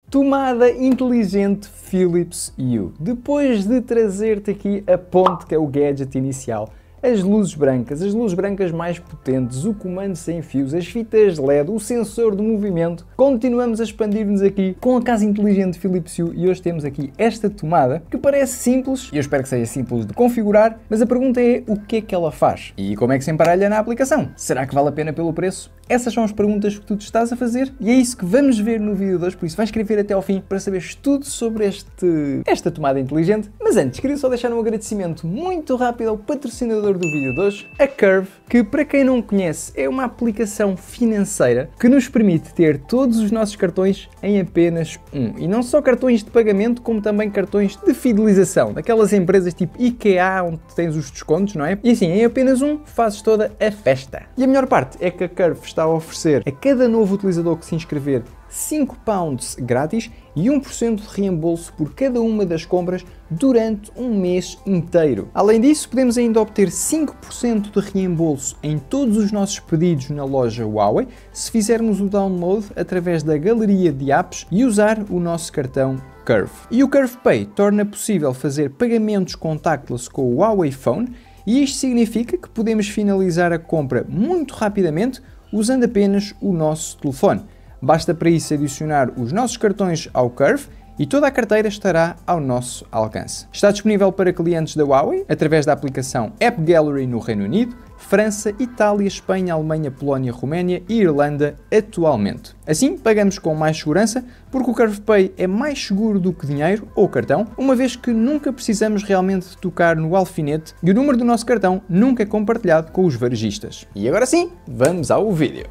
Tomada inteligente Philips Hue. Depois de trazer-te aqui a ponte, que é o gadget inicial, as luzes brancas mais potentes, o comando sem fios, as fitas LED, o sensor de movimento, continuamos a expandir-nos aqui com a casa inteligente Philips Hue e hoje temos aqui esta tomada que parece simples, e eu espero que seja simples de configurar, mas a pergunta é o que é que ela faz e como é que se emparelha na aplicação? Será que vale a pena pelo preço? Essas são as perguntas que tu te estás a fazer e é isso que vamos ver no vídeo de hoje, por isso vais querer ver até ao fim para saberes tudo sobre esta tomada inteligente. Mas antes, queria só deixar um agradecimento muito rápido ao patrocinador do vídeo de hoje, a Curve, que para quem não conhece é uma aplicação financeira que nos permite ter todos os nossos cartões em apenas um. E não só cartões de pagamento, como também cartões de fidelização, daquelas empresas tipo IKEA, onde tens os descontos, não é? E assim, em apenas um, fazes toda a festa. E a melhor parte é que a Curve está a oferecer a cada novo utilizador que se inscrever 5 pounds grátis e 1% de reembolso por cada uma das compras durante um mês inteiro. Além disso, podemos ainda obter 5% de reembolso em todos os nossos pedidos na loja Huawei se fizermos o download através da galeria de apps e usar o nosso cartão Curve. E o Curve Pay torna possível fazer pagamentos contactless com o Huawei Phone e isto significa que podemos finalizar a compra muito rapidamente usando apenas o nosso telefone. Basta para isso adicionar os nossos cartões ao Curve e toda a carteira estará ao nosso alcance. Está disponível para clientes da Huawei através da aplicação App Gallery no Reino Unido, França, Itália, Espanha, Alemanha, Polónia, Roménia e Irlanda atualmente. Assim, pagamos com mais segurança porque o Curve Pay é mais seguro do que dinheiro ou cartão, uma vez que nunca precisamos realmente tocar no alfinete e o número do nosso cartão nunca é compartilhado com os varejistas. E agora sim, vamos ao vídeo.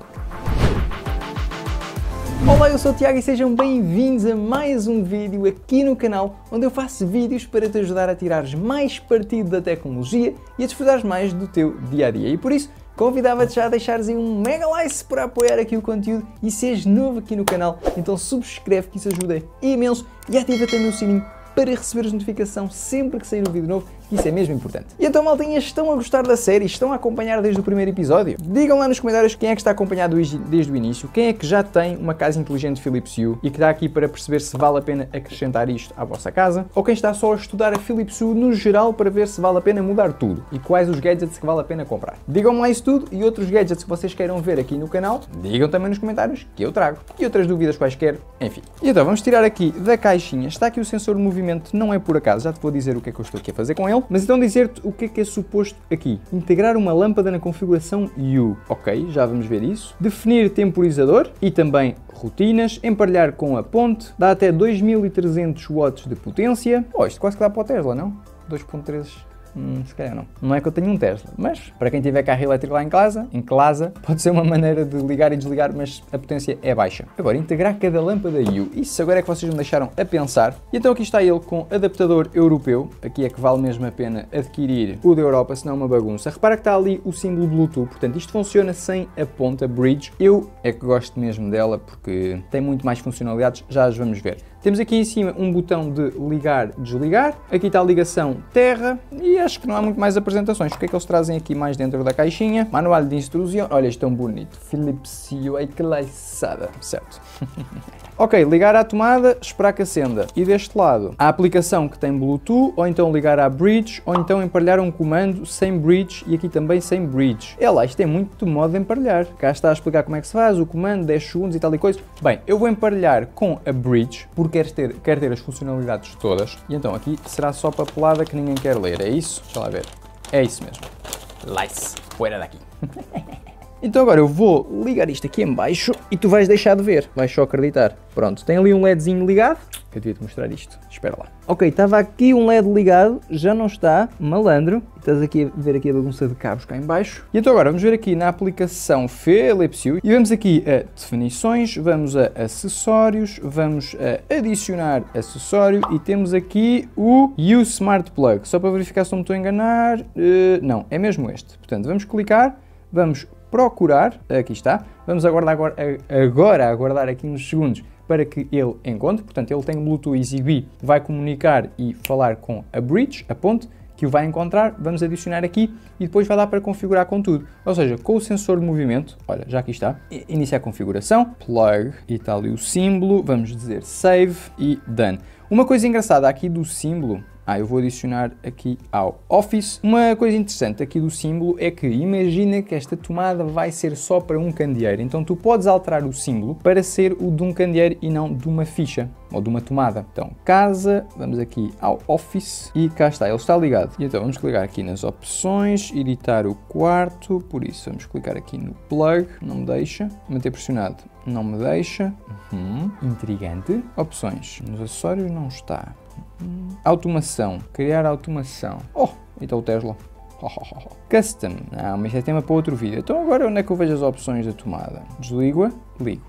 Olá, eu sou o Tiago e sejam bem-vindos a mais um vídeo aqui no canal onde eu faço vídeos para te ajudar a tirares mais partido da tecnologia e a desfrutares mais do teu dia-a-dia. E por isso, convidava-te já a deixares aí um mega like para apoiar aqui o conteúdo e se és novo aqui no canal, então subscreve que isso ajuda imenso e ativa também o sininho para receberes notificação sempre que sair um vídeo novo, isso é mesmo importante. E então, maltinhas, estão a gostar da série? Estão a acompanhar desde o primeiro episódio? Digam lá nos comentários quem é que está acompanhado desde o início, quem é que já tem uma casa inteligente Philips Hue e que está aqui para perceber se vale a pena acrescentar isto à vossa casa, ou quem está só a estudar a Philips Hue no geral para ver se vale a pena mudar tudo e quais os gadgets que vale a pena comprar. Digam-me lá isso tudo e outros gadgets que vocês queiram ver aqui no canal, digam também nos comentários que eu trago e outras dúvidas quaisquer, enfim. E então, vamos tirar aqui da caixinha, está aqui o sensor de movimento, não é por acaso, já te vou dizer o que é que eu estou aqui a fazer com ele, mas então dizer-te o que é suposto aqui. Integrar uma lâmpada na configuração Hue, ok, já vamos ver isso. Definir temporizador e também rotinas, emparelhar com a ponte, dá até 2300 watts de potência. Oh, isto quase que dá para o Tesla, não? 2.3... se calhar não. Não é que eu tenho um Tesla, mas para quem tiver carro elétrico lá em casa, pode ser uma maneira de ligar e desligar, mas a potência é baixa. Agora, integrar cada lâmpada Hue, isso agora é que vocês me deixaram a pensar. E então aqui está ele com adaptador europeu, aqui é que vale mesmo a pena adquirir o da Europa, senão é uma bagunça. Repara que está ali o símbolo Bluetooth, portanto isto funciona sem a ponta Bridge. Eu é que gosto mesmo dela porque tem muito mais funcionalidades, já as vamos ver. Temos aqui em cima um botão de ligar, desligar, aqui está a ligação terra e acho que não há muito mais apresentações. O que é que eles trazem aqui mais dentro da caixinha? Manual de instrução, olha, isto é tão bonito, Philips Hue, ai que laçada, certo. Ok, ligar à tomada, esperar que acenda. E deste lado, a aplicação que tem Bluetooth, ou então ligar à Bridge, ou então emparelhar um comando sem Bridge e aqui também sem Bridge. É lá, isto é muito modo de emparelhar. Cá está a explicar como é que se faz, o comando, 10 segundos e tal e coisa. Bem, eu vou emparelhar com a Bridge, porque quero ter as funcionalidades todas. E então aqui será só papelada que ninguém quer ler, é isso? Deixa lá ver. É isso mesmo. Lice, fora daqui. Então agora eu vou ligar isto aqui em baixo e tu vais deixar de ver, vais só acreditar. Pronto, tem ali um LEDzinho ligado, eu devia-te mostrar isto, espera lá. Ok, estava aqui um LED ligado, já não está, malandro. Estás aqui a ver aqui a bagunça de cabos cá em baixo. E então agora vamos ver aqui na aplicação Philips Hue e vamos aqui a definições, vamos a acessórios, vamos a adicionar acessório e temos aqui o Hue Smart Plug. Só para verificar se não me estou a enganar, não, é mesmo este. Portanto, vamos clicar, vamos procurar, aqui está, vamos agora aguardar aqui uns segundos para que ele encontre, portanto ele tem um Bluetooth Zigbee, vai comunicar e falar com a Bridge, a ponte, que o vai encontrar, vamos adicionar aqui e depois vai dar para configurar com tudo. Ou seja, com o sensor de movimento, olha, já aqui está, iniciar a configuração, plug, e está ali o símbolo, vamos dizer save e done. Uma coisa engraçada aqui do símbolo, eu vou adicionar aqui ao Office. Uma coisa interessante aqui do símbolo é que imagina que esta tomada vai ser só para um candeeiro. Então tu podes alterar o símbolo para ser o de um candeeiro e não de uma ficha ou de uma tomada. Então casa, vamos aqui ao Office e cá está, ele está ligado. E então vamos clicar aqui nas opções, editar o quarto, por isso vamos clicar aqui no plug, não me deixa, manter pressionado, não me deixa, intrigante. Opções, nos acessórios não está. Automação, criar automação. Então o Tesla. Custom, não, mas é tema para outro vídeo. Então agora onde é que eu vejo as opções da tomada? Desligo-a, ligo.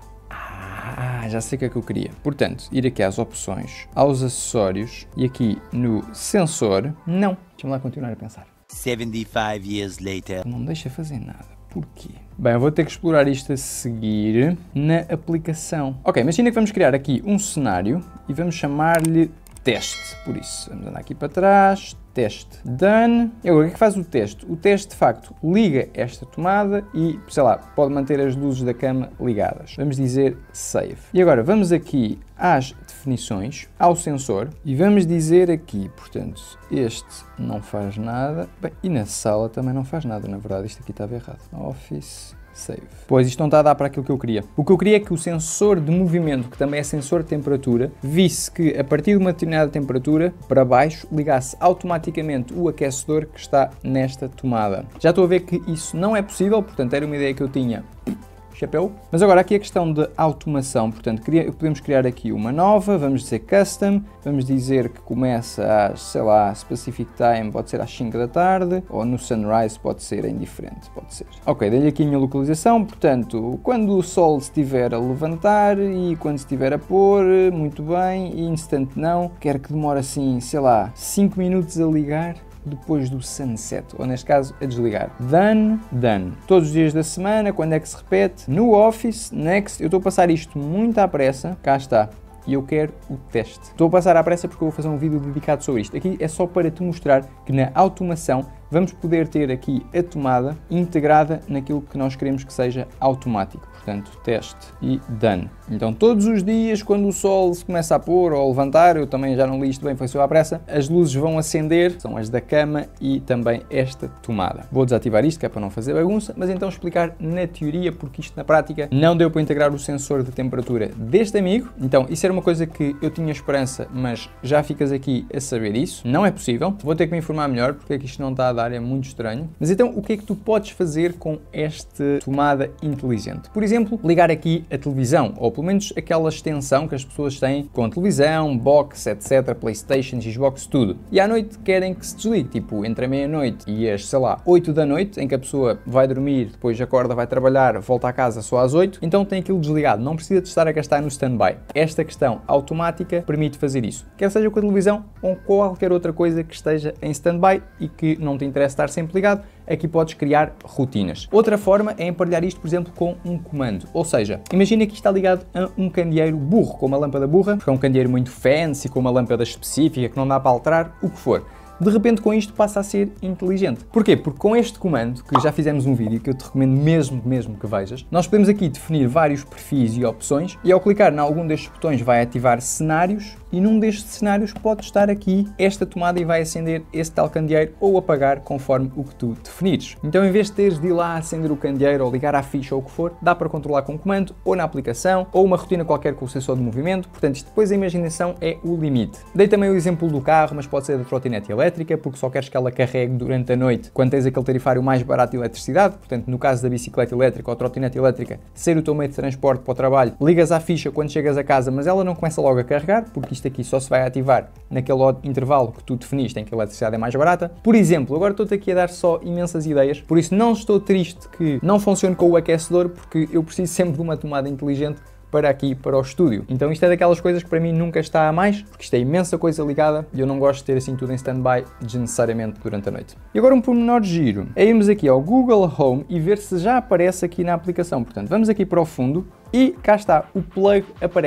Já sei o que é que eu queria. Portanto, ir aqui às opções, aos acessórios e aqui no sensor. Não, deixa-me lá continuar a pensar. 75 years later. Não me deixa fazer nada. Porquê? Bem, eu vou ter que explorar isto a seguir na aplicação. Ok, imagina que vamos criar aqui um cenário e vamos chamar-lhe teste. Por isso, vamos andar aqui para trás, teste done. E agora, o que é que faz o teste? O teste, de facto, liga esta tomada e, sei lá, pode manter as luzes da cama ligadas. Vamos dizer save. E agora, vamos aqui às definições, ao sensor, e vamos dizer aqui, portanto, este não faz nada. Bem, e na sala também não faz nada, na verdade, isto aqui estava errado. Office... save. Pois isto não está a dar para aquilo que eu queria. O que eu queria é que o sensor de movimento, que também é sensor de temperatura, visse que a partir de uma determinada temperatura, para baixo, ligasse automaticamente o aquecedor que está nesta tomada. Já estou a ver que isso não é possível, portanto era uma ideia que eu tinha. Chapéu. Mas agora aqui a questão de automação, portanto podemos criar aqui uma nova, vamos dizer custom, vamos dizer que começa às, sei lá, specific time, pode ser às 5 da tarde, ou no sunrise pode ser indiferente, pode ser. Ok, dei-lhe aqui a minha localização, portanto, quando o sol estiver a levantar e quando estiver a pôr, muito bem, e instant não, quero que demore assim, sei lá, 5 minutos a ligar, depois do sunset, ou neste caso a desligar. Done, done. Todos os dias da semana, quando é que se repete? No Office, next. Eu estou a passar isto muito à pressa, cá está. E eu quero o teste. Estou a passar à pressa porque eu vou fazer um vídeo dedicado sobre isto. Aqui é só para te mostrar que na automação vamos poder ter aqui a tomada integrada naquilo que nós queremos que seja automático. Portanto, teste e done. Então, todos os dias, quando o sol se começa a pôr ou a levantar, eu também já não li isto bem, foi só à pressa, as luzes vão acender, são as da cama e também esta tomada. Vou desativar isto, que é para não fazer bagunça, mas então explicar na teoria, porque isto na prática não deu para integrar o sensor de temperatura deste amigo. Então, isso era uma coisa que eu tinha esperança, mas já ficas aqui a saber isso. Não é possível. Vou ter que me informar melhor, porque é que isto não está a dar, é muito estranho. Mas então, o que é que tu podes fazer com esta tomada inteligente? Por exemplo, ligar aqui a televisão, ou pelo menos aquela extensão que as pessoas têm com a televisão, box, etc, Playstation, Xbox, tudo. E à noite querem que se desligue, tipo, entre a meia-noite e as, sei lá, 8 da noite, em que a pessoa vai dormir, depois acorda, vai trabalhar, volta a casa só às 8, então tem aquilo desligado, não precisa de estar a gastar no standby. Esta questão automática permite fazer isso, quer seja com a televisão ou qualquer outra coisa que esteja em standby e que não te interessa estar sempre ligado. Aqui podes criar rotinas. Outra forma é emparelhar isto, por exemplo, com um comando. Ou seja, imagina que está ligado a um candeeiro burro, com uma lâmpada burra, porque é um candeeiro muito fancy, com uma lâmpada específica que não dá para alterar, o que for. De repente com isto passa a ser inteligente. Porquê? Porque com este comando, que já fizemos um vídeo, que eu te recomendo mesmo que vejas, nós podemos aqui definir vários perfis e opções e ao clicar em algum destes botões vai ativar cenários e num destes cenários pode estar aqui esta tomada e vai acender esse tal candeeiro ou apagar conforme o que tu definires. Então em vez de teres de ir lá acender o candeeiro ou ligar à ficha ou o que for, dá para controlar com um comando ou na aplicação ou uma rotina qualquer com o sensor de movimento, portanto isto depois a imaginação é o limite. Dei também o exemplo do carro, mas pode ser da trotinete elétrica, porque só queres que ela carregue durante a noite quando tens aquele tarifário mais barato de eletricidade, portanto no caso da bicicleta elétrica ou trotinete elétrica, ser o teu meio de transporte para o trabalho, ligas à ficha quando chegas a casa, mas ela não começa logo a carregar, porque isto aqui só se vai ativar naquele intervalo que tu definiste em que a eletricidade é mais barata. Por exemplo, agora estou-te aqui a dar só imensas ideias, por isso não estou triste que não funcione com o aquecedor, porque eu preciso sempre de uma tomada inteligente para aqui, para o estúdio. Então isto é daquelas coisas que para mim nunca está a mais, porque isto é imensa coisa ligada e eu não gosto de ter assim tudo em stand-by desnecessariamente durante a noite. E agora um pormenor giro, é irmos aqui ao Google Home e ver se já aparece aqui na aplicação. Portanto, vamos aqui para o fundo e cá está, o plug aparece.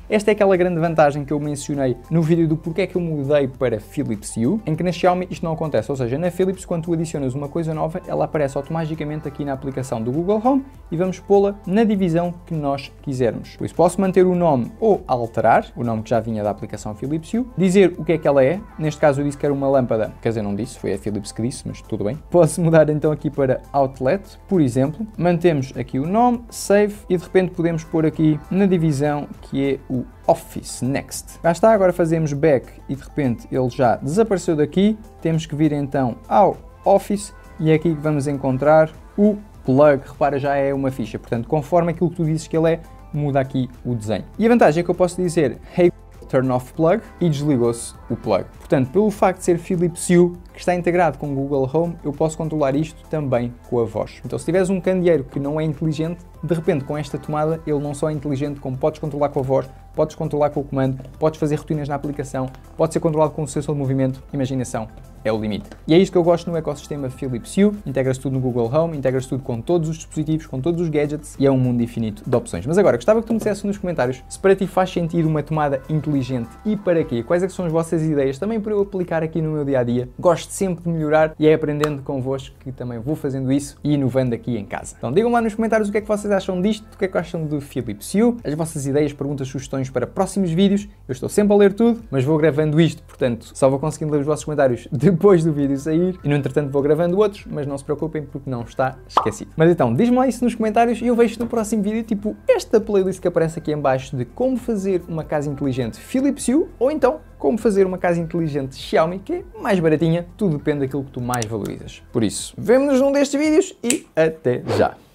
Esta é aquela grande vantagem que eu mencionei no vídeo do porquê é que eu mudei para Philips Hue, em que na Xiaomi isto não acontece, ou seja, na Philips quando tu adicionas uma coisa nova, ela aparece automaticamente aqui na aplicação do Google Home e vamos pô-la na divisão que nós quisermos. Por isso posso manter o nome ou alterar, o nome que já vinha da aplicação Philips Hue, dizer o que é que ela é, neste caso eu disse que era uma lâmpada, quer dizer, não disse, foi a Philips que disse, mas tudo bem. Posso mudar então aqui para Outlet, por exemplo, mantemos aqui o nome, Save, e de repente podemos pôr aqui na divisão que é o Office Next. Já está, agora fazemos back e de repente ele já desapareceu daqui, temos que vir então ao Office e é aqui que vamos encontrar o plug, repara, já é uma ficha, portanto conforme aquilo que tu dizes que ele é, muda aqui o desenho. E a vantagem é que eu posso dizer Hey, turn off plug e desligou-se o plug. Portanto, pelo facto de ser Philips Hue, que está integrado com o Google Home, eu posso controlar isto também com a voz. Então, se tiveres um candeeiro que não é inteligente, de repente com esta tomada ele não só é inteligente, como podes controlar com a voz, podes controlar com o comando, podes fazer rotinas na aplicação, pode ser controlado com o sensor de movimento, imaginação. É o limite. E é isto que eu gosto no ecossistema Philips Hue, integra-se tudo no Google Home, integra-se tudo com todos os dispositivos, com todos os gadgets e é um mundo infinito de opções. Mas agora, gostava que tu me dissesse nos comentários se para ti faz sentido uma tomada inteligente e para quê? Quais é que são as vossas ideias também para eu aplicar aqui no meu dia-a-dia? Gosto sempre de melhorar e é aprendendo convosco que também vou fazendo isso e inovando aqui em casa. Então digam lá nos comentários o que é que vocês acham disto, o que é que acham do Philips Hue, as vossas ideias, perguntas, sugestões para próximos vídeos. Eu estou sempre a ler tudo, mas vou gravando isto, portanto só vou conseguindo ler os vossos comentários depois do vídeo sair e no entretanto vou gravando outros, mas não se preocupem porque não está esquecido. Mas então, diz-me lá isso nos comentários e eu vejo no próximo vídeo tipo esta playlist que aparece aqui em baixo de como fazer uma casa inteligente Philips Hue ou então como fazer uma casa inteligente Xiaomi, que é mais baratinha, tudo depende daquilo que tu mais valorizas. Por isso, vemo-nos num destes vídeos e até já!